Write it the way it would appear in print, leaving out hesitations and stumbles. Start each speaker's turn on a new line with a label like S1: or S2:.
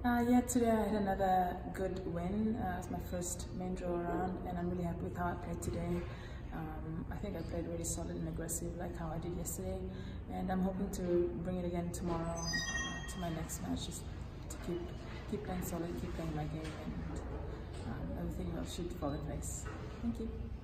S1: Yeah, today I had another good win. It was my first main draw round, and I'm really happy with how I played today. I think I played really solid and aggressive like how I did yesterday, and I'm hoping to bring it again tomorrow to my next match, just to keep playing solid, keep playing my game, and everything else should fall in place. Thank you.